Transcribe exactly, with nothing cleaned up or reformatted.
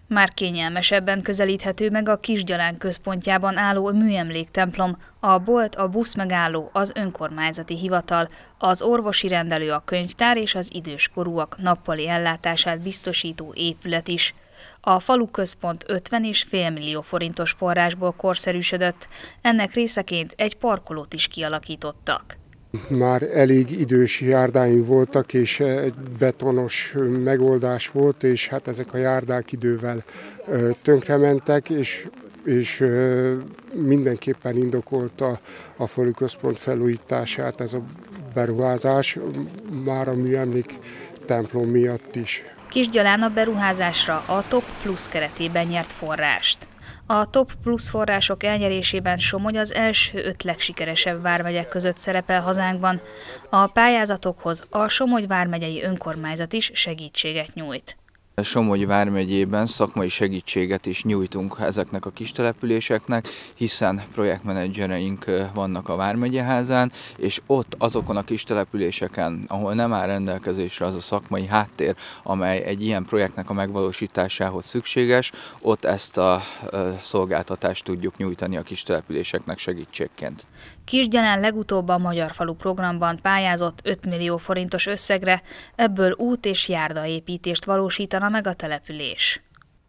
Már kényelmesebben közelíthető meg a Kisgyalán központjában álló műemléktemplom, a bolt, a buszmegálló, az önkormányzati hivatal, az orvosi rendelő, a könyvtár és az időskorúak nappali ellátását biztosító épület is. A faluközpont ötven és fél millió forintos forrásból korszerűsödött, ennek részeként egy parkolót is kialakítottak. Már elég idős járdáink voltak, és egy betonos megoldás volt, és hát ezek a járdák idővel tönkrementek, és, és mindenképpen indokolta a faluközpont felújítását ez a beruházás, már a műemlék templom miatt is. Kisgyalán a beruházásra a Top Plus keretében nyert forrást. A Top Plus források elnyerésében Somogy az első öt legsikeresebb vármegyek között szerepel hazánkban. A pályázatokhoz a Somogy vármegyei önkormányzat is segítséget nyújt. Somogy vármegyében szakmai segítséget is nyújtunk ezeknek a kis településeknek, hiszen projektmenedzsereink vannak a vármegyeházán, és ott azokon a kis településeken, ahol nem áll rendelkezésre az a szakmai háttér, amely egy ilyen projektnek a megvalósításához szükséges, ott ezt a szolgáltatást tudjuk nyújtani a kis településeknek segítségként. Kisgyalán legutóbb a Magyar Falu programban pályázott öt millió forintos összegre, ebből út- és járdaépítést valósítana meg a település.